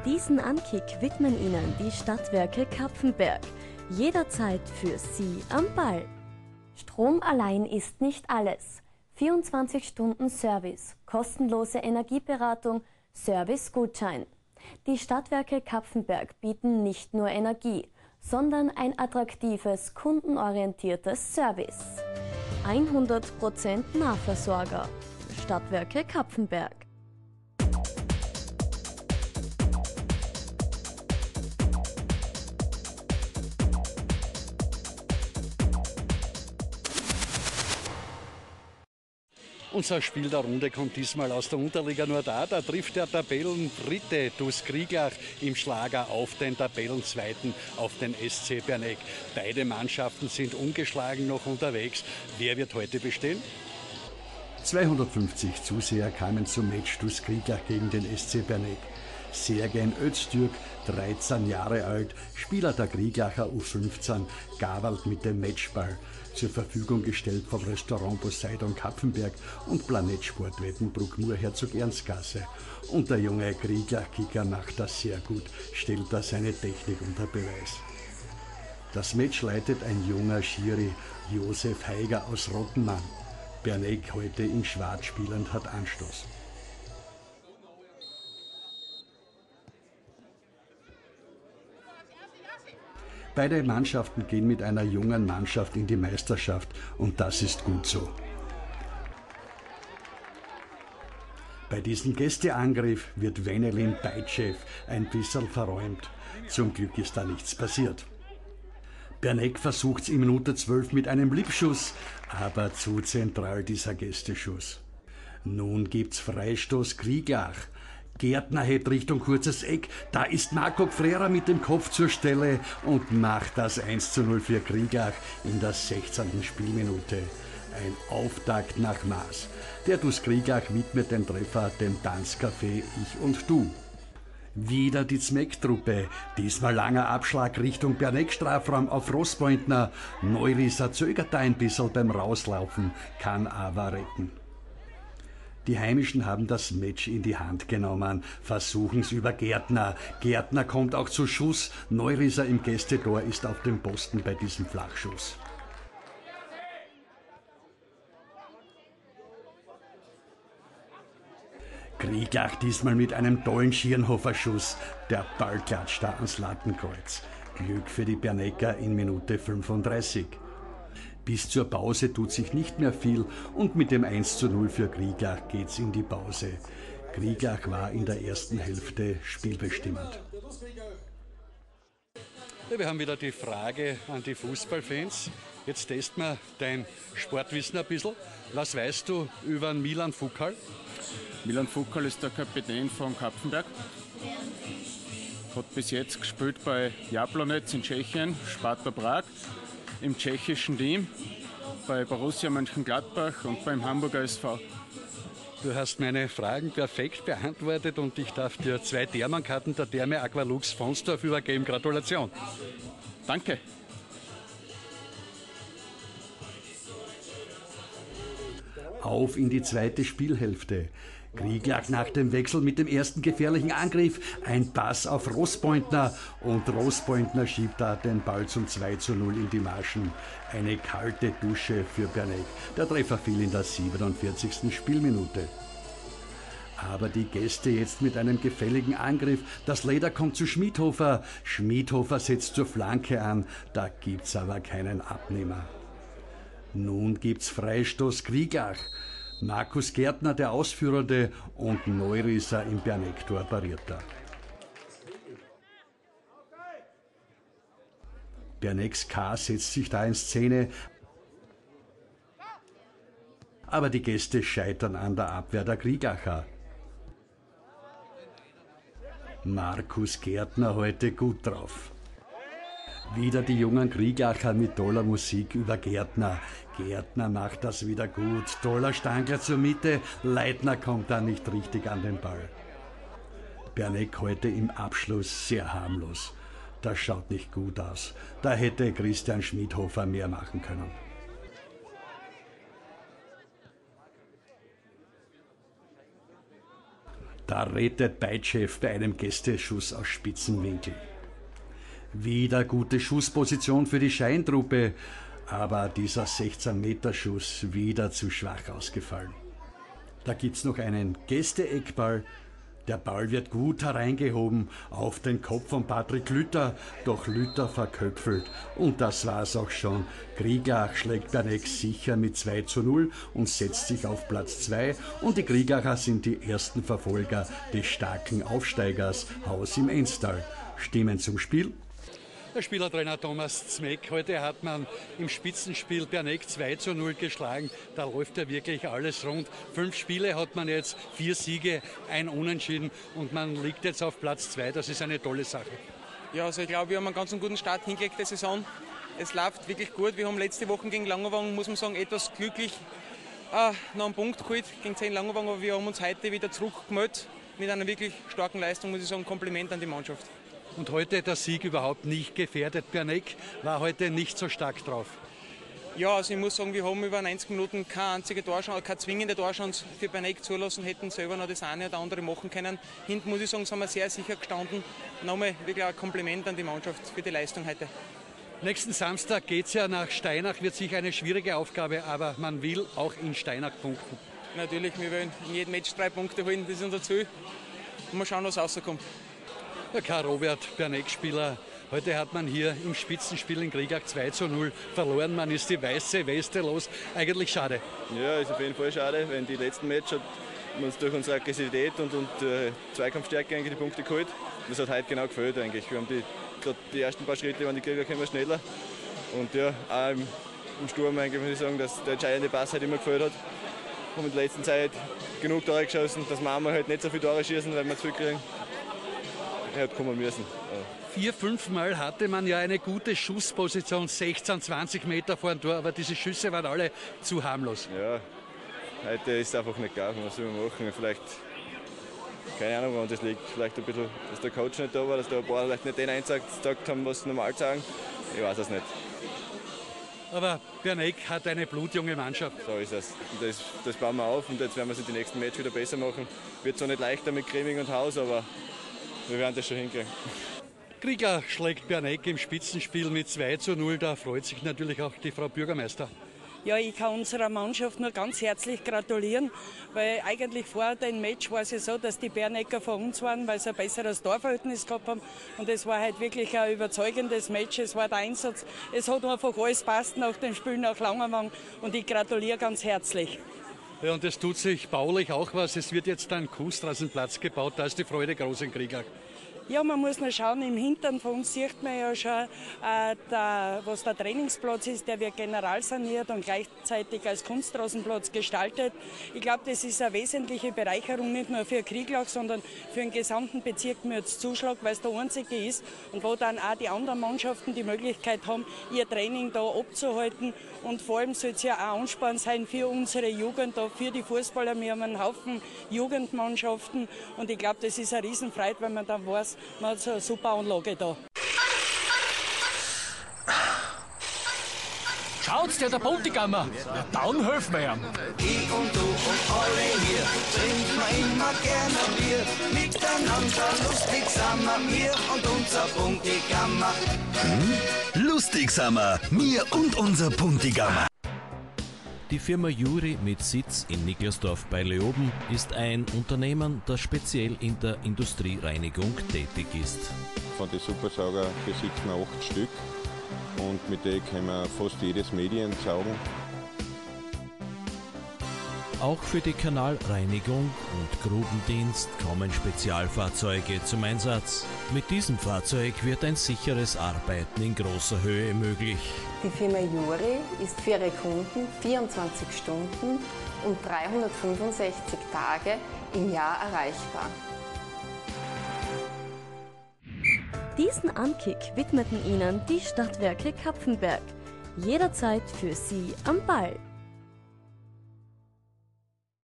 Diesen Ankick widmen Ihnen die Stadtwerke Kapfenberg. Jederzeit für Sie am Ball. Strom allein ist nicht alles. 24 Stunden Service, kostenlose Energieberatung, Service-Gutschein. Die Stadtwerke Kapfenberg bieten nicht nur Energie, sondern ein attraktives, kundenorientiertes Service. 100% Nahversorger. Stadtwerke Kapfenberg. Unser Spiel der Runde kommt diesmal aus der Unterliga Nord A. Da trifft der Tabellendritte TuS Krieglach im Schlager auf den Tabellenzweiten, auf den SC Bernegg. Beide Mannschaften sind ungeschlagen noch unterwegs. Wer wird heute bestehen? 250 Zuseher kamen zum Match TuS Krieglach gegen den SC Bernegg. Sergen Öztürk, 13 Jahre alt, Spieler der Krieglacher U15, Gawald mit dem Matchball. Zur Verfügung gestellt vom Restaurant Poseidon Kapfenberg und Planet Sportwetten Bruckmur Herzog Ernstgasse. Und der junge Krieglach-Kicker macht das sehr gut, stellt da seine Technik unter Beweis. Das Match leitet ein junger Schiri, Josef Heiger aus Rottenmann. Bernegg heute in Schwarz spielend hat Anstoß. Beide Mannschaften gehen mit einer jungen Mannschaft in die Meisterschaft und das ist gut so. Bei diesem Gästeangriff wird Wenelin Beitschew ein bisschen verräumt. Zum Glück ist da nichts passiert. Bernegg versucht's in Minute 12 mit einem Blitzschuss, aber zu zentral dieser Gästeschuss. Nun gibt's Freistoß Krieglach. Gärtner hebt Richtung kurzes Eck, da ist Marco Frera mit dem Kopf zur Stelle und macht das 1:0 für Krieglach in der 16. Spielminute. Ein Auftakt nach Maß. Der TuS Krieglach widmet den Treffer dem Tanzcafé Ich und Du. Wieder die Zmeck-Truppe, diesmal langer Abschlag Richtung Bernegg-Strafraum auf Rosspointner. Neurieser zögert da ein bisschen beim Rauslaufen, kann aber retten. Die Heimischen haben das Match in die Hand genommen, versuchen's über Gärtner. Gärtner kommt auch zu Schuss. Neurieser im Gästetor ist auf dem Posten bei diesem Flachschuss. Krieglach diesmal mit einem tollen Schirnhofer-Schuss. Der Ball klatscht da ans Lattenkreuz. Glück für die Bernegger in Minute 35. Bis zur Pause tut sich nicht mehr viel und mit dem 1:0 für Krieglach geht's in die Pause. Krieglach war in der ersten Hälfte spielbestimmend. Ja, wir haben wieder die Frage an die Fußballfans. Jetzt testen wir dein Sportwissen ein bisschen. Was weißt du über Milan Fukal? Milan Fukal ist der Kapitän von Kapfenberg. Hat bis jetzt gespielt bei Jablonec in Tschechien, Sparta Prag, im tschechischen Team, bei Borussia Mönchengladbach und beim Hamburger SV. Du hast meine Fragen perfekt beantwortet und ich darf dir 2 Thermenkarten der Therme Aqualux Fonsdorf übergeben. Gratulation. Danke. Auf in die zweite Spielhälfte. Krieglach nach dem Wechsel mit dem ersten gefährlichen Angriff. Ein Pass auf Rosspointner und Rosspointner schiebt da den Ball zum 2:0 in die Maschen. Eine kalte Dusche für Bernegg. Der Treffer fiel in der 47. Spielminute. Aber die Gäste jetzt mit einem gefälligen Angriff. Das Leder kommt zu Schmidhofer. Schmidhofer setzt zur Flanke an. Da gibt's aber keinen Abnehmer. Nun gibt's Freistoß Krieglach. Markus Gärtner, der Ausführende, und Neurieser im Bernegg-Tor pariert er. Berneggs K setzt sich da in Szene, aber die Gäste scheitern an der Abwehr der Krieglacher. Markus Gärtner heute gut drauf. Wieder die jungen Krieglacher mit toller Musik über Gärtner. Gärtner macht das wieder gut. Toller Stangler zur Mitte. Leitner kommt da nicht richtig an den Ball. Bernegg heute im Abschluss sehr harmlos. Das schaut nicht gut aus. Da hätte Christian Schmidhofer mehr machen können. Da rettet Beitschew bei einem Gästeschuss aus Spitzenwinkel. Wieder gute Schussposition für die Scheintruppe, aber dieser 16-Meter-Schuss wieder zu schwach ausgefallen. Da gibt's noch einen Gäste-Eckball. Der Ball wird gut hereingehoben auf den Kopf von Patrick Lütter, doch Lütter verköpfelt. Und das war's auch schon. Krieglach schlägt Bernegg sicher mit 2:0 und setzt sich auf Platz 2. Und die Krieglacher sind die ersten Verfolger des starken Aufsteigers Haus im Enstal. Stimmen zum Spiel. Der Spielertrainer Thomas Zmeck. Heute hat man im Spitzenspiel Bernegg 2:0 geschlagen. Da läuft ja wirklich alles rund. 5 Spiele hat man jetzt, 4 Siege, 1 Unentschieden und man liegt jetzt auf Platz 2. Das ist eine tolle Sache. Ja, also ich glaube, wir haben einen ganz guten Start hingelegt der Saison. Es läuft wirklich gut. Wir haben letzte Woche gegen Langerwangen, muss man sagen, etwas glücklich noch einen Punkt geholt gegen 10 Langerwangen, aber wir haben uns heute wieder zurückgemeldet mit einer wirklich starken Leistung, muss ich sagen. Kompliment an die Mannschaft. Und heute der Sieg überhaupt nicht gefährdet. Bernegg war heute nicht so stark drauf. Ja, also ich muss sagen, wir haben über 90 Minuten keine einzige Torchance, keine zwingende Torchance für Bernegg zulassen, hätten selber noch das eine oder andere machen können. Hinten muss ich sagen, sind wir sehr sicher gestanden. Nochmal wirklich ein Kompliment an die Mannschaft für die Leistung heute. Nächsten Samstag geht es ja nach Steinach, wird sicher eine schwierige Aufgabe, aber man will auch in Steinach punkten. Natürlich, wir wollen in jedem Match 3 Punkte holen, das ist unser Ziel. Und mal schauen, was rauskommt. Der Karl Robert, Bernegg-Spieler. Heute hat man hier im Spitzenspiel in Kriegach 2:0 verloren. Man ist die weiße Weste los. Eigentlich schade. Ja, ist auf jeden Fall schade, weil die letzten Matches haben uns durch unsere Aggressivität und Zweikampfstärke eigentlich die Punkte geholt. Das hat heute genau gefällt eigentlich. Wir haben die ersten paar Schritte waren die Krieger immer schneller. Und ja, auch im Sturm eigentlich muss ich sagen, dass der entscheidende Pass halt immer gefällt hat. Wir haben in der letzten Zeit genug Tore geschossen, dass wir einmal halt nicht so viele Tore schießen, weil wir zurückkriegen. Er hat kommen müssen. 4-5 Mal hatte man ja eine gute Schussposition, 16, 20 Meter vor dem Tor, aber diese Schüsse waren alle zu harmlos. Ja, heute ist es einfach nicht gegangen. Was soll man machen? Vielleicht, keine Ahnung, woran das liegt. Vielleicht ein bisschen, dass der Coach nicht da war, dass da ein paar vielleicht nicht den gesagt haben, was sie normal sagen. Ich weiß es nicht. Aber Bernegg hat eine blutjunge Mannschaft. So ist es. Das bauen wir auf und jetzt werden wir es in den nächsten Match wieder besser machen. Wird zwar nicht leichter mit Creming und Haus, aber wir werden das schon hinkriegen. Krieger schlägt Bernegg im Spitzenspiel mit 2:0. Da freut sich natürlich auch die Frau Bürgermeister. Ja, ich kann unserer Mannschaft nur ganz herzlich gratulieren, weil eigentlich vor dem Match war es ja so, dass die Bernegger von uns waren, weil sie ein besseres Torverhältnis gehabt haben. Und es war halt wirklich ein überzeugendes Match, es war der Einsatz. Es hat einfach alles passt nach dem Spiel nach Langerwangen und ich gratuliere ganz herzlich. Ja, und es tut sich baulich auch was. Es wird jetzt ein Kunstrasenplatz gebaut, da ist die Freude groß in Kriegach. Ja, man muss nur schauen, im Hintern von uns sieht man ja schon, was der Trainingsplatz ist, der wird generalsaniert und gleichzeitig als Kunstrasenplatz gestaltet. Ich glaube, das ist eine wesentliche Bereicherung, nicht nur für Krieglach, sondern für den gesamten Bezirk Mürzzuschlag, weil es der einzige ist und wo dann auch die anderen Mannschaften die Möglichkeit haben, ihr Training da abzuhalten. Und vor allem soll es ja auch Ansporn sein für unsere Jugend, da, für die Fußballer. Wir haben einen Haufen Jugendmannschaften und ich glaube, das ist eine Riesenfreude, wenn man dann weiß, man hat so eine super Anlage da. Schaut's, der Buntigammer. Ja, dann helfen wir ihm. Ich und du und alle hier trinken wir immer gerne Bier. Miteinander lustig sind wir und unser Buntigammer. Lustig sind wir und unser Buntigammer. Die Firma Juri mit Sitz in Niklasdorf bei Leoben ist ein Unternehmen, das speziell in der Industriereinigung tätig ist. Von den Supersauger besitzen wir 8 Stück und mit denen können wir fast jedes Medien saugen. Auch für die Kanalreinigung und Grubendienst kommen Spezialfahrzeuge zum Einsatz. Mit diesem Fahrzeug wird ein sicheres Arbeiten in großer Höhe möglich. Die Firma Juri ist für ihre Kunden 24 Stunden und 365 Tage im Jahr erreichbar. Diesen Ankick widmeten Ihnen die Stadtwerke Kapfenberg. Jederzeit für Sie am Ball.